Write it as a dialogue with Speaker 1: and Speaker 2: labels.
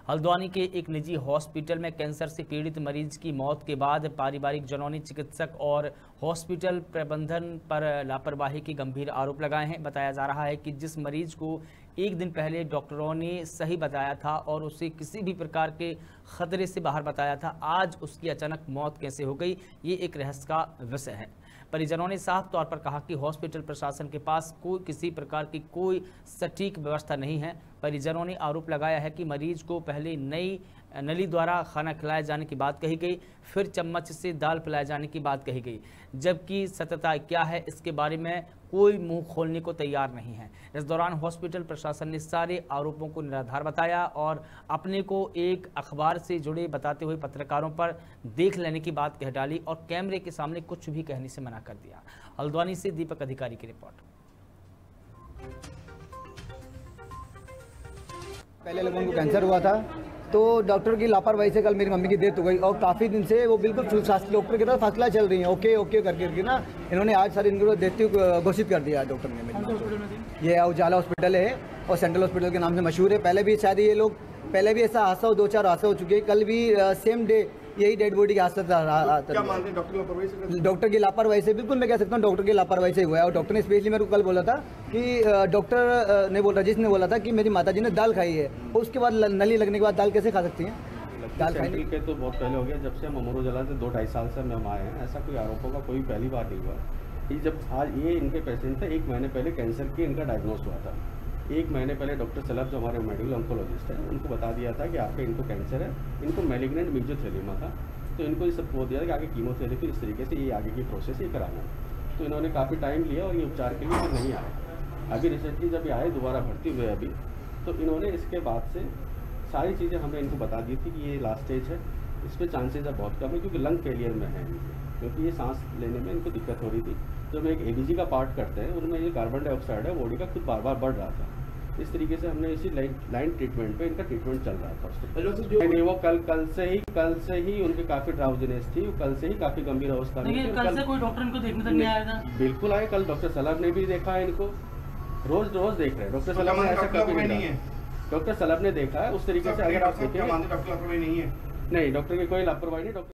Speaker 1: हल्द्वानी के एक निजी हॉस्पिटल में कैंसर से पीड़ित मरीज की मौत के बाद पारिवारिक जनों ने चिकित्सक और हॉस्पिटल प्रबंधन पर लापरवाही के गंभीर आरोप लगाए हैं। बताया जा रहा है कि जिस मरीज को एक दिन पहले डॉक्टरों ने सही बताया था और उसे किसी भी प्रकार के खतरे से बाहर बताया था, आज उसकी अचानक मौत कैसे हो गई, ये एक रहस्य का विषय है। परिजनों ने साफ तौर पर कहा कि हॉस्पिटल प्रशासन के पास किसी प्रकार की कोई सटीक व्यवस्था नहीं है। परिजनों ने आरोप लगाया है कि मरीज को पहले नई नली द्वारा खाना खिलाए जाने की बात कही गई, फिर चम्मच से दाल पिलाए जाने की बात कही गई, जबकि सत्यता क्या है इसके बारे में कोई मुंह खोलने को तैयार नहीं है। इस दौरान हॉस्पिटल प्रशासन ने सारे आरोपों को निराधार बताया और अपने को एक अखबार से जुड़े बताते हुए पत्रकारों पर देख लेने की बात कह डाली और कैमरे के सामने कुछ भी कहने से मना कर दिया। हल्द्वानी से दीपक अधिकारी की रिपोर्ट।
Speaker 2: पहले लोगों को कैंसर हुआ था तो डॉक्टर की लापरवाही से कल मेरी मम्मी की डेथ हो गई और काफ़ी दिन से वो बिल्कुल डॉक्टर की तरफ फासला चल रही है। ओके ओके करके ना इन्होंने आज सारी इनको डेथ घोषित कर दिया डॉक्टर ने। मेरी ये उजाला हॉस्पिटल है और सेंट्रल हॉस्पिटल के नाम से मशहूर है। पहले भी शायद ये लोग पहले भी ऐसा हादसा 2-4 हादसा हो चुके हैं। कल भी सेम डे यही डेड बॉडी का हादसा था। डॉक्टर की लापरवाही से, बिल्कुल मैं कह सकता हूँ डॉक्टर की लापरवाही से हुआ है। और डॉक्टर ने स्पेशली मेरे को कल बोला था कि डॉक्टर ने बोला, जिसने बोला था कि मेरी माताजी ने दाल खाई है और उसके बाद नली लगने के बाद दाल कैसे खा सकती हैं।
Speaker 3: दाल खाने के तो बहुत पहले हो गया, जब से हम अमर उजाला से 2-2.5 साल से हम आए हैं। ऐसा कोई आरोपों का कोई पहली बार नहीं हुआ। ये जब आज ये इनके पेशेंट थे, 1 महीने पहले कैंसर की इनका डायग्नोस हुआ था। 1 महीने पहले डॉक्टर सलब जो हमारे मेडिकल ऑन्कोलॉजिस्ट हैं उनको बता दिया था कि आपके इनको कैंसर है, इनको मैलिग्नेंट मेसोथेलियोमा था। तो इनको ये सब बोल दिया था कि आगे कीमोथेरेपी इस तरीके से ये आगे की प्रोसेस ये कराना है। तो इन्होंने काफ़ी टाइम लिया और ये उपचार के लिए फिर नहीं आए। अभी रिसेंटली जब ये आए दोबारा भर्ती हुए अभी, तो इन्होंने इसके बाद से सारी चीज़ें हमने इनको बता दी थी कि ये लास्ट स्टेज है, इस पर चांसेज अब बहुत कम है क्योंकि लंग फेलियर में है इनके, क्योंकि ये सांस लेने में इनको दिक्कत हो रही थी। जब एक ABG का पार्ट करते हैं उनमें ये कार्बन डाइऑक्साइड है बॉडी का खुद बार बार बढ़ रहा था। इस तरीके से हमने इसी लाइन ट्रीटमेंट पे इनका ट्रीटमेंट चल रहा था। नहीं, वो कल से ही उनकी काफ़ी ड्राउजीनेस थी, कल से ही काफ़ी गंभीर अवस्था में।
Speaker 4: कल से कोई डॉक्टर इनको देखने तक नहीं आया था?
Speaker 3: बिल्कुल आए, कल डॉक्टर सलब ने भी देखा है इनको, रोज देख रहे हैं। डॉक्टर सलब ने ऐसा कभी नहीं है, डॉक्टर सलब ने देखा है उस तरीके से। अगर आप देखें, नहीं, डॉक्टर की कोई लापरवाही नहीं। डॉक्टर